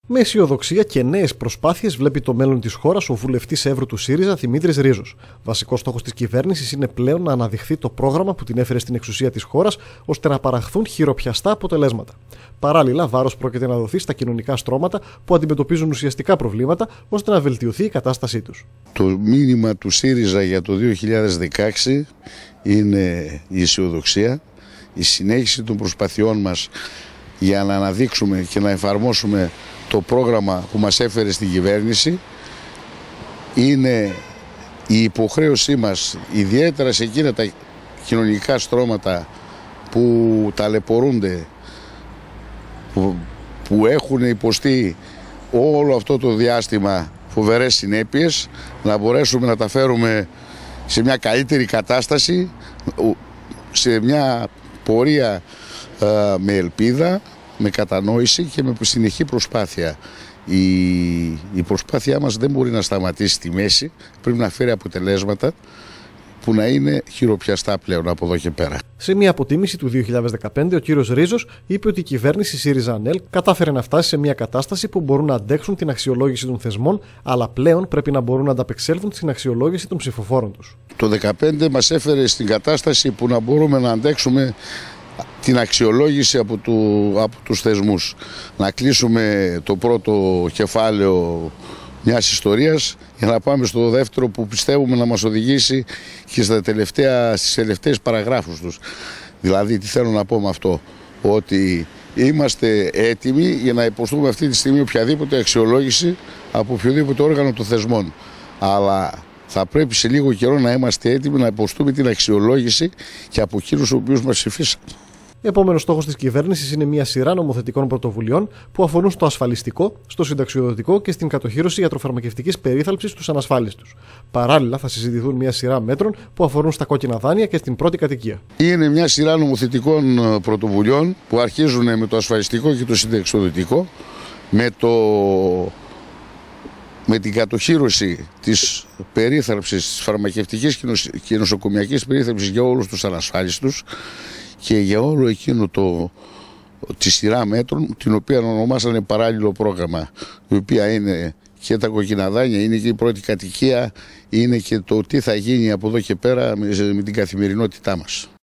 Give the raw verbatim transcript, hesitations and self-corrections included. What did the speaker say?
Με αισιοδοξία και νέες προσπάθειες βλέπει το μέλλον της χώρας ο βουλευτής Εύρου του ΣΥΡΙΖΑ Δημήτρης Ρίζος. Βασικός στόχος της κυβέρνησης είναι πλέον να αναδειχθεί το πρόγραμμα που την έφερε στην εξουσία της χώρας, ώστε να παραχθούν χειροπιαστά αποτελέσματα. Παράλληλα, βάρος πρόκειται να δοθεί στα κοινωνικά στρώματα που αντιμετωπίζουν ουσιαστικά προβλήματα, ώστε να βελτιωθεί η κατάστασή τους. Το μήνυμα του ΣΥΡΙΖΑ για το δύο χιλιάδες δεκαέξι είναι η αισιοδοξία, η συνέχιση των προσπαθειών μας για να αναδείξουμε και να εφαρμόσουμε το πρόγραμμα που μας έφερε στην κυβέρνηση. Είναι η υποχρέωσή μας, ιδιαίτερα σε εκείνα τα κοινωνικά στρώματα που ταλαιπωρούνται, που, που έχουν υποστεί όλο αυτό το διάστημα φοβερές συνέπειες, να μπορέσουμε να τα φέρουμε σε μια καλύτερη κατάσταση, σε μια πορεία α, με ελπίδα, με κατανόηση και με συνεχή προσπάθεια. Η, η προσπάθειά μας δεν μπορεί να σταματήσει στη μέση, πρέπει να φέρει αποτελέσματα που να είναι χειροπιαστά πλέον από εδώ και πέρα. Σε μια αποτίμηση του δύο χιλιάδες δεκαπέντε, ο κύριος Ρίζος είπε ότι η κυβέρνηση ΣΥΡΙΖΑ-ΑΝΕΛ κατάφερε να φτάσει σε μια κατάσταση που μπορούν να αντέξουν την αξιολόγηση των θεσμών, αλλά πλέον πρέπει να μπορούν να ανταπεξέλθουν στην αξιολόγηση των ψηφοφόρων τους. Το δύο χιλιάδες δεκαπέντε μας έφερε στην κατάσταση που να μπορούμε να αντέξουμε την αξιολόγηση από, του, από τους θεσμούς. Να κλείσουμε το πρώτο κεφάλαιο μιας ιστορίας για να πάμε στο δεύτερο που πιστεύουμε να μας οδηγήσει και στα τελευταία, στις τελευταίες παραγράφους τους. Δηλαδή, τι θέλω να πω με αυτό, ότι είμαστε έτοιμοι για να υποστούμε αυτή τη στιγμή οποιαδήποτε αξιολόγηση από οποιοδήποτε όργανο των θεσμών. Αλλά θα πρέπει σε λίγο καιρό να είμαστε έτοιμοι να υποστούμε την αξιολόγηση και από εκείνους τους οποίους μας ψηφίσαν. Επόμενος στόχος της κυβέρνησης είναι μια σειρά νομοθετικών πρωτοβουλειών που αφορούν στο ασφαλιστικό, στο συνταξιοδοτικό και στην κατοχήρωση ιατροφαρμακευτικής περίθαλψης στους ανασφάλιστους. Παράλληλα, θα συζητηθούν μια σειρά μέτρων που αφορούν στα κόκκινα δάνεια και στην πρώτη κατοικία. Είναι μια σειρά νομοθετικών πρωτοβουλειών που αρχίζουν με το ασφαλιστικό και το συνταξιοδοτικό, με, το... με την κατοχήρωση της περίθαλψης, της φαρμακευτικής και νοσοκομιακής περίθαλψης για όλους τους ανασφάλιστους και για όλο εκείνο το, τη σειρά μέτρων, την οποία ονομάσανε παράλληλο πρόγραμμα, η οποία είναι και τα κόκκινα δάνεια, είναι και η πρώτη κατοικία, είναι και το τι θα γίνει από εδώ και πέρα με, με την καθημερινότητά μας.